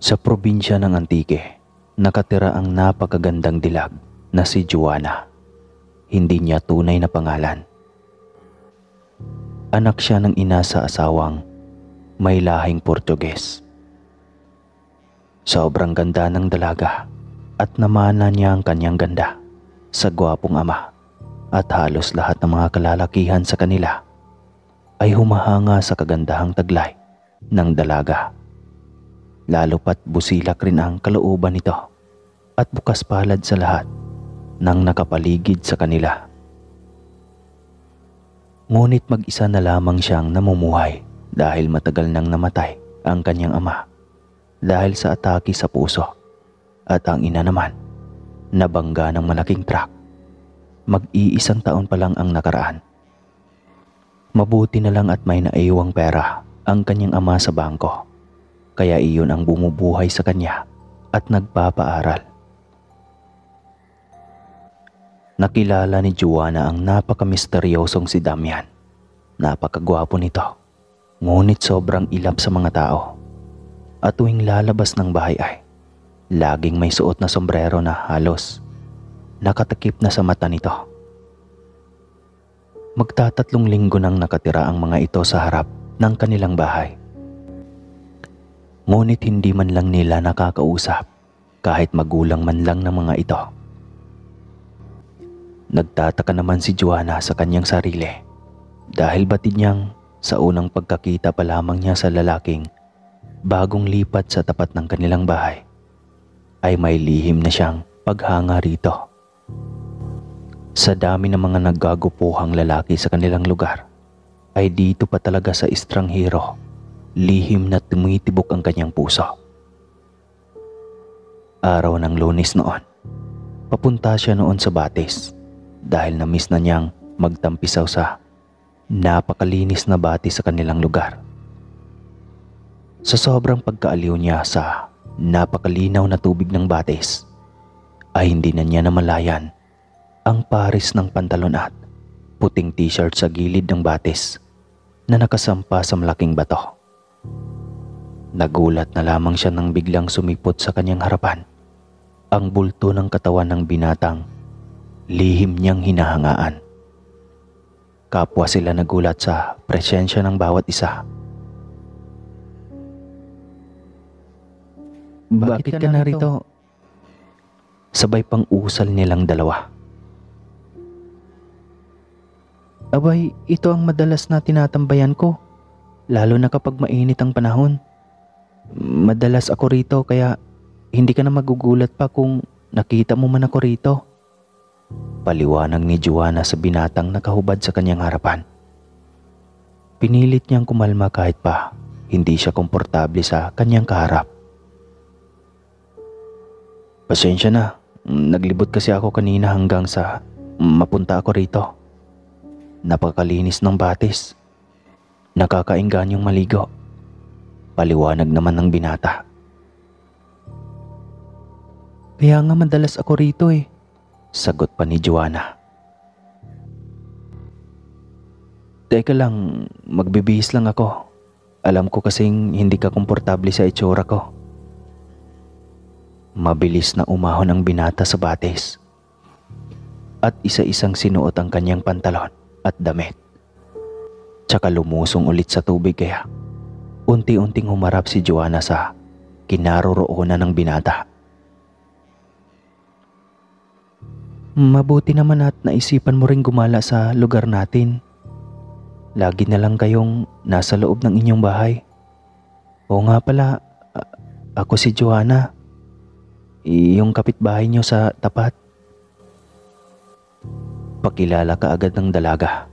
Sa probinsya ng Antique, nakatira ang napakagandang dilag na si Juana. Hindi niya tunay na pangalan. Anak siya ng ina sa asawang may lahing Portuges. Sobrang ganda ng dalaga at namana niya ang kanyang ganda sa gwapong ama, at halos lahat ng mga kalalakihan sa kanila ay humahanga sa kagandahang taglay ng dalaga. Lalo pat busilak rin ang kalooban nito at bukas palad sa lahat ng nakapaligid sa kanila. Ngunit mag-isa na lamang siyang namumuhay dahil matagal nang namatay ang kanyang ama dahil sa atake sa puso, at ang ina naman nabangga ng malaking truck. Mag-iisang taon pa lang ang nakaraan. Mabuti na lang at may naiwang pera ang kanyang ama sa bangko, kaya iyon ang bumubuhay sa kanya at nagpapaaral. Nakilala ni Juana ang napaka-misteryosong si Damian. Napakagwapo nito, ngunit sobrang ilap sa mga tao. At tuwing lalabas ng bahay ay laging may suot na sombrero na halos nakatakip na sa mata nito. Magtatatlong linggo nang nakatira ang mga ito sa harap ng kanilang bahay. Ngunit hindi man lang nila nakakausap kahit magulang man lang ng mga ito. Nagtataka naman si Juana sa kanyang sarili dahil batid niyang sa unang pagkakita pa lamang niya sa lalaking bagong lipat sa tapat ng kanilang bahay ay may lihim na siyang paghanga rito. Sa dami ng mga naggagupuhang lalaki sa kanilang lugar ay dito pa talaga sa estranghero lihim na tumitibok ang kanyang puso. Araw ng Lunes noon, papunta siya noon sa Batis dahil na-miss na niyang magtampisaw sa napakalinis na batis sa kanilang lugar. Sa sobrang pagkaaliw niya sa napakalinaw na tubig ng batis, ay hindi na niya namalayan ang pares ng pantalon at puting t-shirt sa gilid ng batis na nakasampa sa malaking bato. Nagulat na lamang siya nang biglang sumipot sa kanyang harapan ang bulto ng katawan ng binatang lihim niyang hinahangaan. Kapwa sila nagulat sa presensya ng bawat isa. Bakit ka narito? Sabay pang usal nilang dalawa. Abay, ito ang madalas na tinatambayan ko, lalo na kapag mainit ang panahon. Madalas ako rito kaya hindi ka na magugulat pa kung nakita mo man ako rito. Paliwanag ni Juana sa binatang nakahubad sa kanyang harapan. Pinilit niyang kumalma kahit pa hindi siya komportable sa kanyang kaharap. Pasensya na, naglibot kasi ako kanina hanggang sa mapunta ako rito. Napakalinis ng batis. Nakakaingganyong maligo. Paliwanag naman ng binata. Kaya nga madalas ako rito eh, sagot pa ni Juana. Teka lang, magbibihis lang ako. Alam ko kasing hindi ka komportable sa itsura ko. Mabilis na umahon ang binata sa batis at isa-isang sinuot ang kanyang pantalon at damit. Tsaka lumusong ulit sa tubig kaya unti-unting humarap si Juana sa kinaroroonan ng binata. Mabuti naman at naisipan mo ring gumala sa lugar natin. Lagi na lang kayong nasa loob ng inyong bahay. Oo nga pala, ako si Juana. Yung kapitbahay niyo sa tapat. Pakilala ka agad ng dalaga.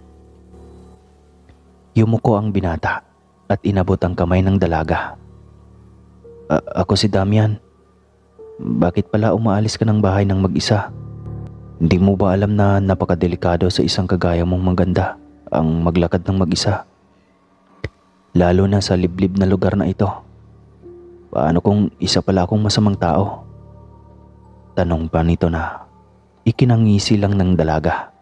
Yumuko ang binata at inabot ang kamay ng dalaga. Ako si Damian. Bakit pala umaalis ka ng bahay ng mag-isa? Hindi mo ba alam na napakadelikado sa isang kagaya mong maganda ang maglakad ng mag-isa? Lalo na sa liblib na lugar na ito. Paano kung isa pala akong masamang tao? Tanong pa nito na ikinangisi lang ng dalaga.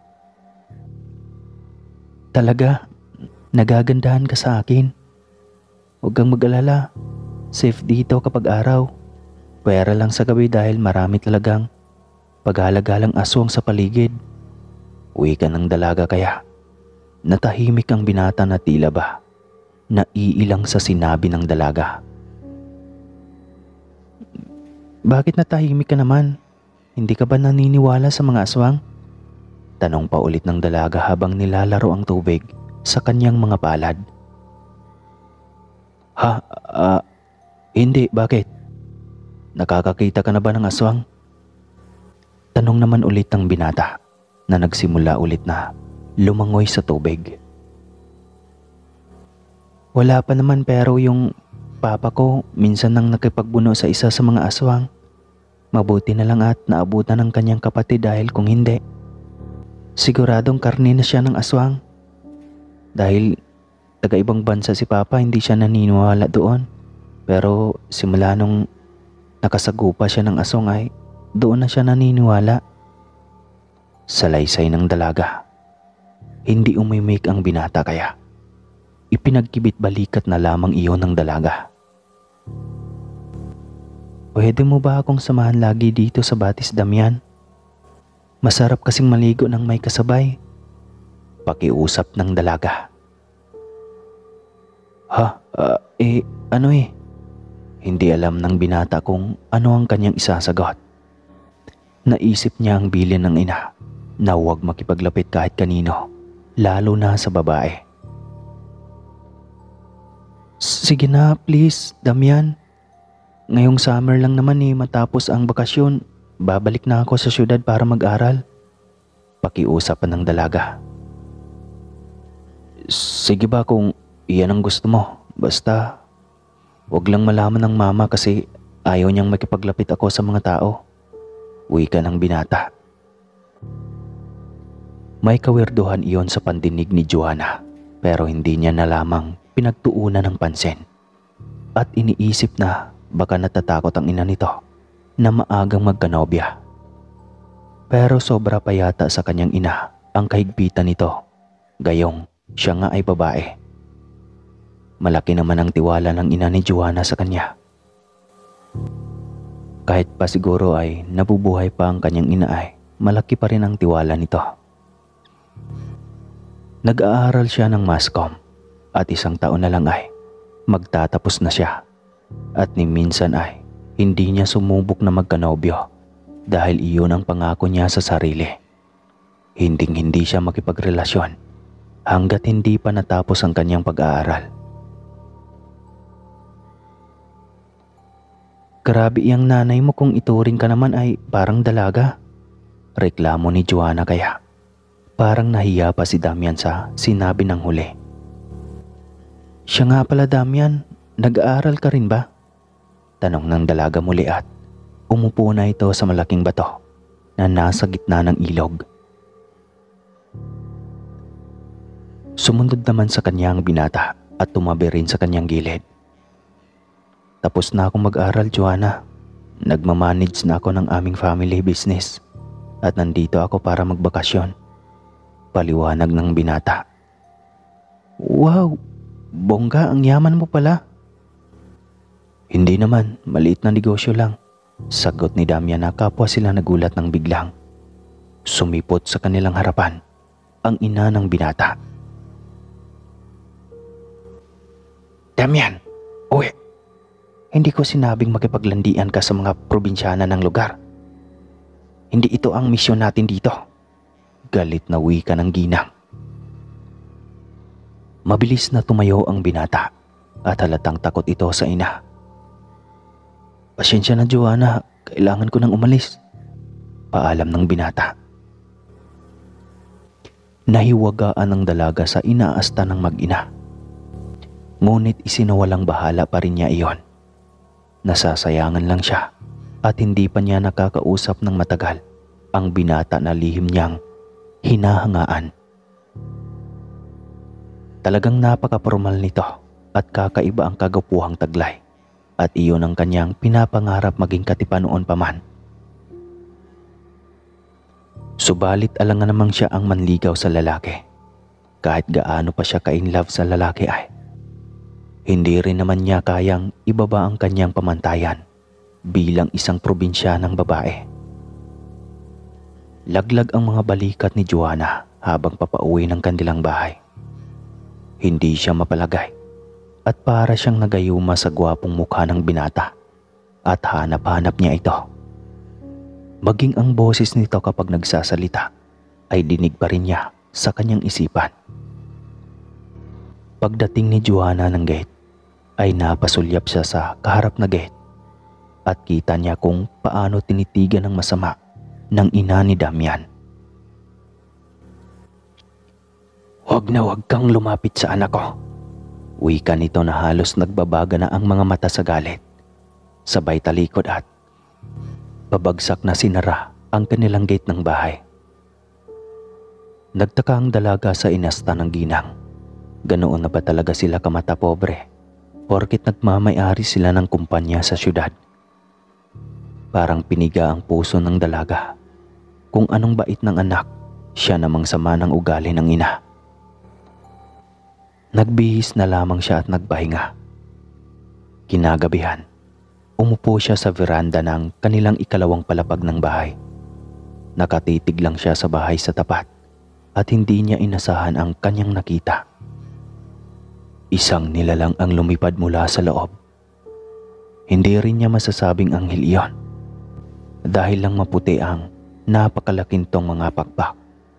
Talaga, nagagandahan ka sa akin. Huwag kang mag-alala. Safe dito kapag araw. Pwera lang sa gabi dahil marami talagang paghalagalang aswang sa paligid. Uwi ka ng dalaga kaya. Natahimik ang binata na tila ba naiilang sa sinabi ng dalaga. Bakit natahimik ka naman? Hindi ka ba naniniwala sa mga aswang? Tanong pa ulit ng dalaga habang nilalaro ang tubig sa kanyang mga palad. Ha? Hindi, bakit? Nakakakita ka na ba ng aswang? Tanong naman ulit ng binata na nagsimula ulit na lumangoy sa tubig. Wala pa naman pero yung papa ko minsan nang nakipagbuno sa isa sa mga aswang. Mabuti na lang at naabutan ng kanyang kapatid dahil kung hindi, siguradong karne na siya ng aswang. Dahil taga-ibang bansa si papa, hindi siya naniniwala doon. Pero simula nung nakasagupa siya ng aswang ay doon na siya naniniwala. Salaysay ng dalaga. Hindi umimik ang binata kaya ipinagkibit balikat na lamang iyon ng dalaga. Pwede mo ba akong samahan lagi dito sa Batis, Damian? Masarap kasing maligo ng may kasabay. Pakiusap ng dalaga. Ha? Ano eh? Hindi alam ng binata kung ano ang kanyang isasagot. Naisip niya ang bilin ng ina na huwag makipaglapit kahit kanino, lalo na sa babae. Sige na, please, Damian. Ngayong summer lang naman matapos ang bakasyon, babalik na ako sa syudad para mag-aral. Pakiusap ng dalaga. Sige ba kung iyan ang gusto mo, basta wag lang malaman ng mama kasi ayaw niyang makipaglapit ako sa mga tao. Uwi ka ng binata. May kawirduhan iyon sa pandinig ni Joanna pero hindi niya na lamang pinagtuunan ng pansin. At iniisip na baka natatakot ang ina nito na maagang magkanobya. Pero sobra pa yata sa kanyang ina ang kahigpitan nito, gayong siya nga ay babae. Malaki naman ang tiwala ng ina ni Joanna sa kanya. Kahit pa siguro ay nabubuhay pa ang kanyang ina ay malaki pa rin ang tiwala nito. Nag-aaral siya ng masscom at isang taon na lang ay magtatapos na siya. At ni minsan ay hindi niya sumubok na magkanobyo dahil iyon ang pangako niya sa sarili. Hinding-hindi siya makipagrelasyon hanggat hindi pa natapos ang kanyang pag-aaral. Grabe iyang nanay mo kung ituring ka naman ay parang dalaga. Reklamo ni Joanna kaya parang nahiya pa si Damian sa sinabi ng huli. Siya nga pala, Damian, nag-aaral ka rin ba? Tanong ng dalaga muli at umupo na ito sa malaking bato na nasa gitna ng ilog. Sumunod naman sa kanya ang binata at tumabi rin sa kanyang gilid. Tapos na akong mag-aral, Joanna. Nagmamanage na ako ng aming family business at nandito ako para magbakasyon. Paliwanag ng binata. Wow! Bongga, ang yaman mo pala. Hindi naman, maliit na negosyo lang. Sagot ni Damian na kapwa sila nagulat ng biglang. Sumipot sa kanilang harapan ang ina ng binata. Damian, uwi. Hindi ko sinabing makipaglandian ka sa mga probinsyana ng lugar. Hindi ito ang misyon natin dito. Galit na wika ng ginang. Mabilis na tumayo ang binata at halatang takot ito sa ina. Pasensya na, Joanna, kailangan ko nang umalis. Paalam ng binata. Nahiwagaan ng dalaga sa inaasta ng mag-ina. Ngunit isinawalang bahala pa rin niya iyon. Nasasayangan lang siya at hindi pa niya nakakausap ng matagal ang binata na lihim niyang hinahangaan. Talagang napaka-formal nito at kakaiba ang kagapuhang taglay at iyon ang kanyang pinapangarap maging katipan noon pa man. Subalit alangan namang siya ang manligaw sa lalaki. Kahit gaano pa siya ka-in love sa lalaki ay Hindi rin naman niya kayang ibaba ang kanyang pamantayan bilang isang probinsyanang babae. Laglag ang mga balikat ni Joanna habang papauwi ng kanilang bahay. Hindi siya mapalagay at para siyang nagayuma sa gwapong mukha ng binata at hanap-hanap niya ito. Maging ang boses nito kapag nagsasalita ay dinig pa rin niya sa kanyang isipan. Pagdating ni Joanna ng gate ay napasulyap siya sa kaharap na gate at kita niya kung paano tinitigan ng masama ng ina ni Damian. "Huwag na huwag kang lumapit sa anak ko," wika nito na halos nagbabaga na ang mga mata sa galit. Sabay talikod at pabagsak na sinara ang kanilang gate ng bahay. Nagtaka ang dalaga sa inasta ng ginang. Ganoon na ba talaga sila kamata pobre porkit nagmamay-ari sila ng kumpanya sa syudad? Parang piniga ang puso ng dalaga. Kung anong bait ng anak, siya namang sama ng ugali ng ina. Nagbihis na lamang siya at nagpahinga. Kinagabihan, umupo siya sa veranda ng kanilang ikalawang palapag ng bahay. Nakatitig lang siya sa bahay sa tapat at hindi niya inasahan ang kanyang nakita. Isang nilalang ang lumipad mula sa loob. Hindi rin niya masasabing anghel iyon dahil lang maputi ang napakalakintong mga pakpak.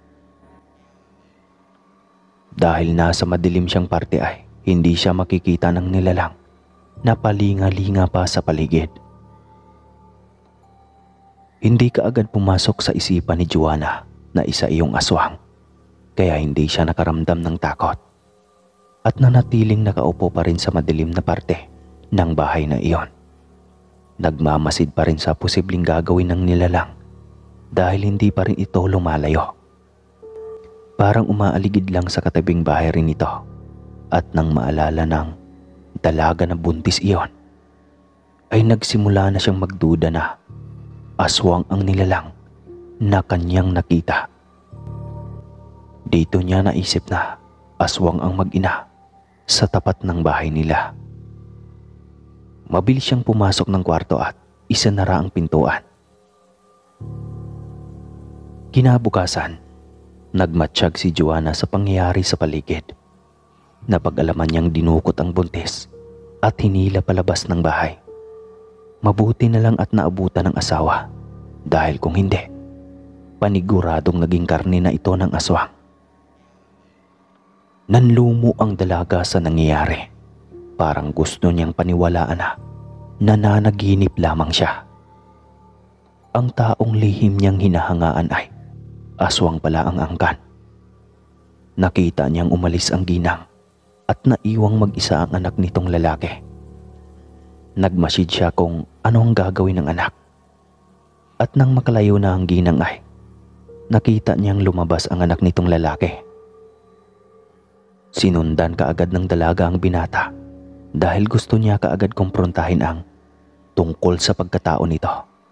Dahil nasa madilim siyang parte ay hindi siya makikita ng nilalang na palinga-linga pa sa paligid. Hindi kaagad pumasok sa isipan ni Joanna na isa iyong aswang, kaya hindi siya nakaramdam ng takot at nanatiling nakaupo pa rin sa madilim na parte ng bahay na iyon. Nagmamasid pa rin sa posibleng gagawin ng nilalang dahil hindi pa rin ito lumalayo. Parang umaaligid lang sa katabing bahay rin ito at nang maalala ng dalaga na buntis iyon ay nagsimula na siyang magduda na aswang ang nilalang na kanyang nakita. Dito niya naisip na aswang ang mag-ina sa tapat ng bahay nila. Mabilis siyang pumasok ng kwarto at isinara ang pintuan. Kinabukasan, nagmatsyag si Joanna sa pangyayari sa paligid. Napag-alaman niyang dinukot ang buntis at hinila palabas ng bahay. Mabuti na lang at naabutan ng asawa dahil kung hindi, paniguradong naging karne na ito ng aswang. Nanlumo ang dalaga sa nangyayari. Parang gusto niyang paniwalaan na nananaginip lamang siya. Ang taong lihim niyang hinahangaan ay aswang pala ang angkan. Nakita niyang umalis ang ginang at naiwang mag-isa ang anak nitong lalaki. Nagmasid siya kung ano ang gagawin ng anak. At nang makalayo na ang ginang ay nakita niyang lumabas ang anak nitong lalaki. Sinundan kaagad ng dalaga ang binata dahil gusto niya kaagad kumprontahin ang tungkol sa pagkatao nito.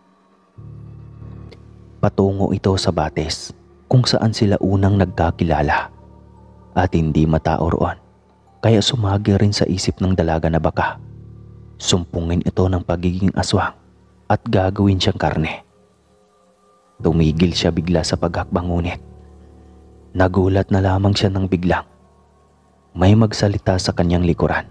Patungo ito sa batis kung saan sila unang nagkakilala at hindi matao roon, kaya sumagi rin sa isip ng dalaga na baka sumpungin ito ng pagiging aswang at gagawin siyang karne. Tumigil siya bigla sa paghakbang ngunit nagulat na lamang siya nang biglang may magsalita sa kanyang likuran.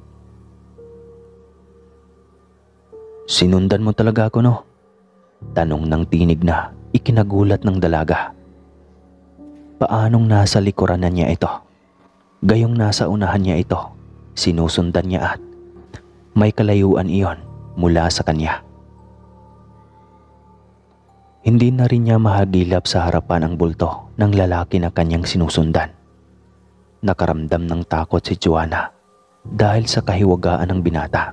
"Sinundan mo talaga ako, no?" Tanong ng tinig na ikinagulat ng dalaga. Paanong nasa likuran na niya ito? Gayong nasa unahan niya ito, sinusundan niya at may kalayuan iyon mula sa kanya. Hindi na rin niya mahagilap sa harapan ang bulto ng lalaki na kanyang sinusundan. Nakaramdam ng takot si Joanna dahil sa kahiwagaan ng binata.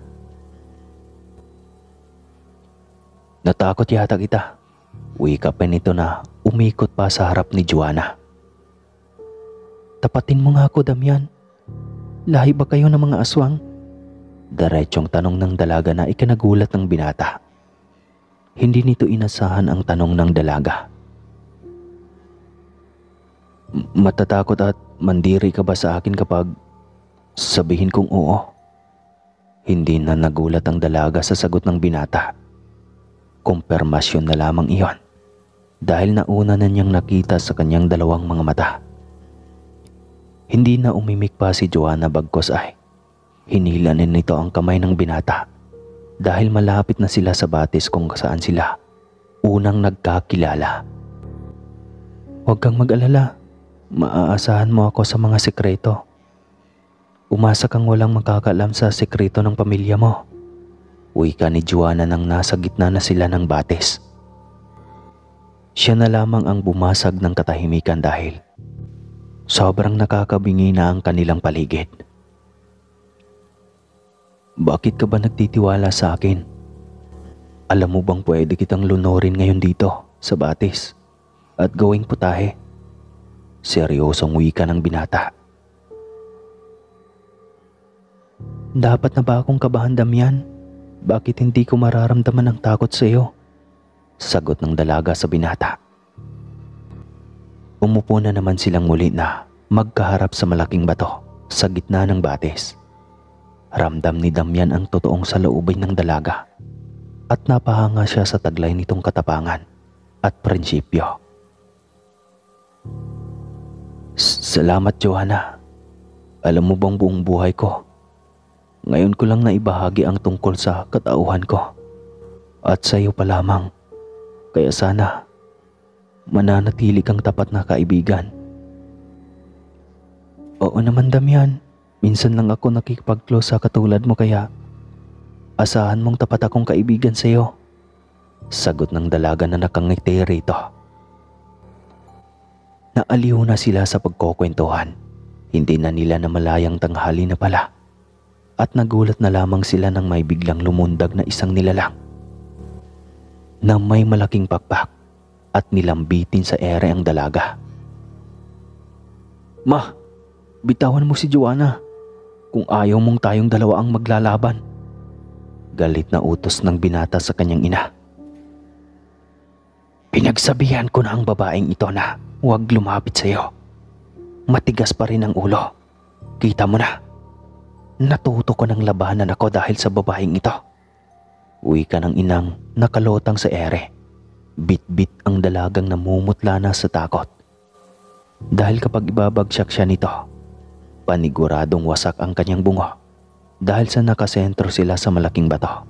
"Natakot yata kita," wika pa nito na umikot pa sa harap ni Joanna. "Tapatin mo nga ako, Damian. Lahi ba kayo ng mga aswang?" Diretsong tanong ng dalaga na ikinagulat ng binata. Hindi nito inasahan ang tanong ng dalaga. "Matatakot at mandiri ka ba sa akin kapag sabihin kong oo?" Hindi na nagulat ang dalaga sa sagot ng binata. Kumpirmasyon na lamang iyon dahil nauna na niyang nakita sa kanyang dalawang mga mata. Hindi na umimik pa si Joanna bagkos ay hinila nito ang kamay ng binata dahil malapit na sila sa batis kung saan sila unang nagkakilala. Huwag kang mag-alala, maaasahan mo ako sa mga sekreto. Umasa kang walang makakaalam sa sekreto ng pamilya mo. Wika ni Joanna nang nasa gitna na sila ng batis. Siya na lamang ang bumasag ng katahimikan dahil sobrang nakakabingi na ang kanilang paligid. Bakit ka ba nagtitiwala sa akin? Alam mo bang pwede kitang lunurin ngayon dito sa batis at gawing putahe? Seryosong wika ng binata. Dapat na ba akong kabahan, Damian? Bakit hindi ko mararamdaman ang takot sa iyo? Sagot ng dalaga sa binata. Umupo na naman silang muli na magkaharap sa malaking bato sa gitna ng batis. Ramdam ni Damian ang totoong saloobin ng dalaga at napahanga siya sa taglay nitong katapangan at prinsipyo. Salamat, Joanna. Alam mo bang buong buhay ko, ngayon ko lang naibahagi ang tungkol sa katauhan ko at sa iyo pa lamang. Kaya sana mananatili kang tapat na kaibigan. Oo naman, Damian. Minsan lang ako nakikipag-close sa katulad mo kaya asahan mong tapat akong kaibigan sa iyo. Sagot ng dalaga na nakangiti rito. Naaliw na sila sa pagkukwentuhan. Hindi na nila namalayang tanghali na pala. At nagulat na lamang sila nang may biglang lumundag na isang nilalang na may malaking pakpak at nilambitin sa ere ang dalaga. Ma, bitawan mo si Joanna kung ayaw mong tayong dalawa ang maglalaban. Galit na utos ng binata sa kanyang ina. Pinagsabihan ko na ang babaeng ito na huwag lumapit sa iyo. Matigas pa rin ang ulo. Kita mo na. Natuto ko ng labanan ako dahil sa babaeng ito. Wika ng inang nakalotang sa ere. Bit-bit ang dalagang namumutla na sa takot. Dahil kapag ibabagsak siya nito, paniguradong wasak ang kanyang bungo dahil sa nakasentro sila sa malaking bato.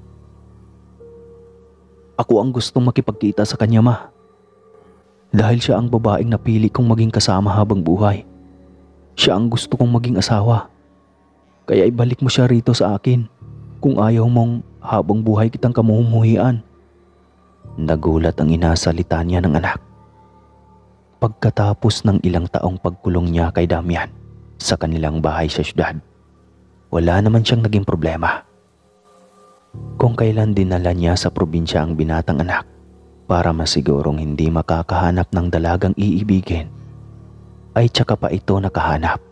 Ako ang gustong makipagkita sa kanya, ma. Dahil siya ang babaeng napili kong maging kasama habang buhay. Siya ang gusto kong maging asawa. Kaya ibalik mo siya rito sa akin kung ayaw mong habang buhay kitang kamumuhian. Nagulat ang inasalita niya ng anak. Pagkatapos ng ilang taong pagkulong niya kay Damian sa kanilang bahay sa syudad, wala naman siyang naging problema. Kung kailan dinala niya sa probinsya ang binatang anak para masigurong hindi makakahanap ng dalagang iibigin, ay tsaka pa ito nakahanap.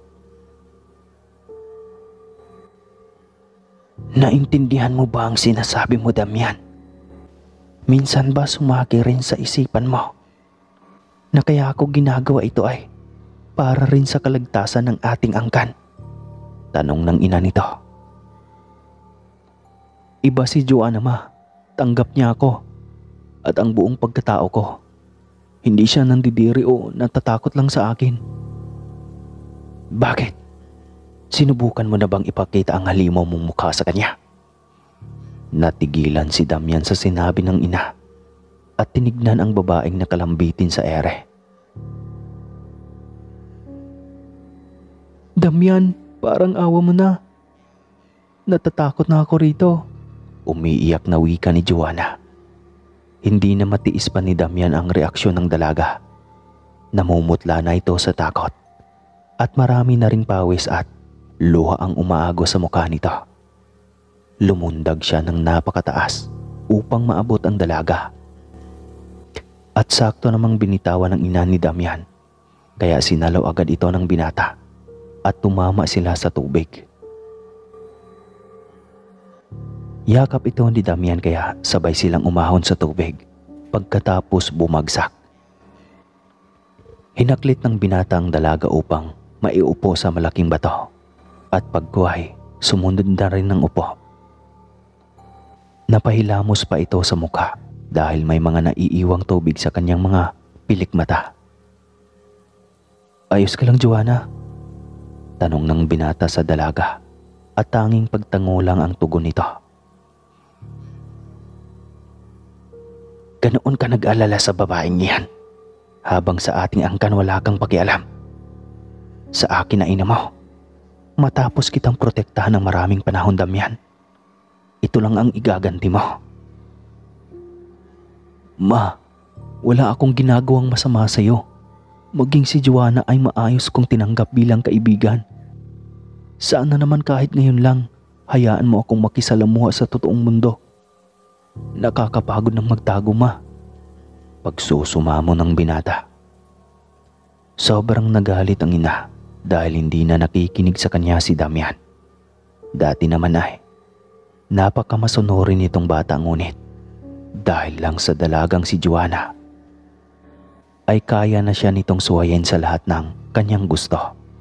Naintindihan mo ba ang sinasabi mo, Damian? Minsan ba sumagi rin sa isipan mo na kaya ako ginagawa ito ay para rin sa kaligtasan ng ating angkan? Tanong ng ina nito. Iba si Joanna, ma. Tanggap niya ako at ang buong pagkatao ko. Hindi siya nandidiri o natatakot lang sa akin. Bakit? Sinubukan mo na bang ipakita ang halimaw mong mukha sa kanya? Natigilan si Damian sa sinabi ng ina at tinignan ang babaeng nakalambitin sa ere. Damian, parang awa mo na. Natatakot na ako rito. Umiiyak na wika ni Joanna. Hindi na matiis pa ni Damian ang reaksyon ng dalaga. Namumutla na ito sa takot at marami na ring pawis at luha ang umaago sa mukha nito. Lumundag siya ng napakataas upang maabot ang dalaga. At sakto namang binitawan ng ina ni Damian, kaya sinalaw agad ito ng binata at tumama sila sa tubig. Yakap ito ni Damian kaya sabay silang umahon sa tubig pagkatapos bumagsak. Hinaklit ng binata ang dalaga upang maiupo sa malaking bato at pagkuhay sumunod na rin ng upo. Napahilamos pa ito sa mukha dahil may mga naiiwang tubig sa kanyang mga pilik mata. "Ayos ka lang, Joanna?" Tanong ng binata sa dalaga at tanging pagtango lang ang tugon nito. "Ganoon ka nag-alala sa babaeng iyan habang sa ating angkan wala kang pakialam. Sa akin na ina mo, matapos kitang protektahan ng maraming panahon, Damian. Ito lang ang igaganti mo." "Ma, wala akong ginagawang masama sa iyo. Maging si Joanna ay maayos kong tinanggap bilang kaibigan. Sana naman kahit ngayon lang, hayaan mo akong makisalamuha sa totoong mundo. Nakakapagod ng magtago, ma." Pagsusumamo ng binata. Sobrang nagalit ang ina dahil hindi na nakikinig sa kanya si Damian. Dati naman ay napakamasonorin nitong bata, ngunit dahil lang sa dalagang si Joanna ay kaya na siya nitong suwayin sa lahat ng kanyang gusto.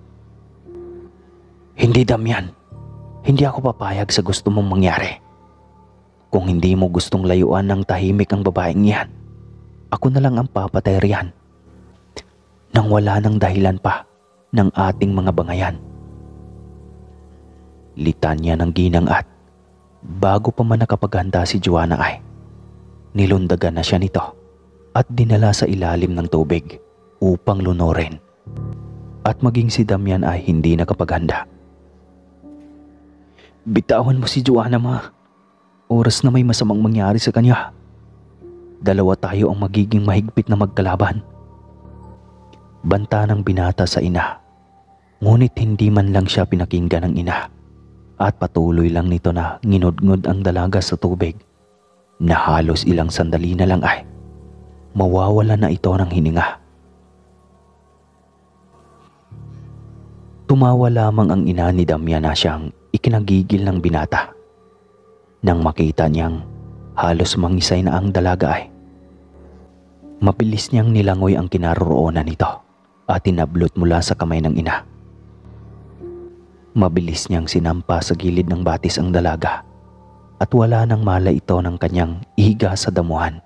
"Hindi, Damian. Hindi ako papayag sa gusto mong mangyari. Kung hindi mo gustong layuan ng tahimik ang babaeng iyan, ako na lang ang papatay riyan nang wala ng dahilan pa ng ating mga bangayan." Litanya ng ginang at bago pa man nakapaghanda si Joanna ay nilundagan na siya nito at dinala sa ilalim ng tubig upang lunurin. At maging si Damian ay hindi nakapaghanda. "Bitawan mo si Joanna, ma. Oras na may masamang mangyari sa kanya. Dalawa tayo ang magiging mahigpit na magkalaban." Banta ng binata sa ina, ngunit hindi man lang siya pinakinggan ng ina at patuloy lang nito na nginudngod ang dalaga sa tubig na halos ilang sandali na lang ay mawawala na ito ng hininga. Tumawa lamang ang ina ni Damian na siyang ikinagigil ng binata. Nang makita niyang halos mangisay na ang dalaga ay mabilis niyang nilangoy ang kinaroroonan nito at tinablot mula sa kamay ng ina. Mabilis niyang sinampa sa gilid ng batis ang dalaga at wala nang mala ito ng kanyang ihiga sa damuhan.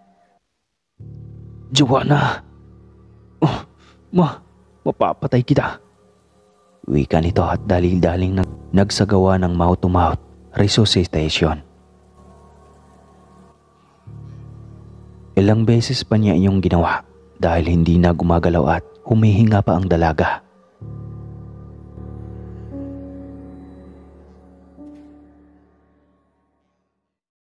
"Joanna! Mapapatay kita!" Wika nito at dalil-daling nagsagawa ng mouth-to-mouth resuscitation. Ilang beses pa niya iyong ginawa dahil hindi na gumagalaw at humihinga pa ang dalaga.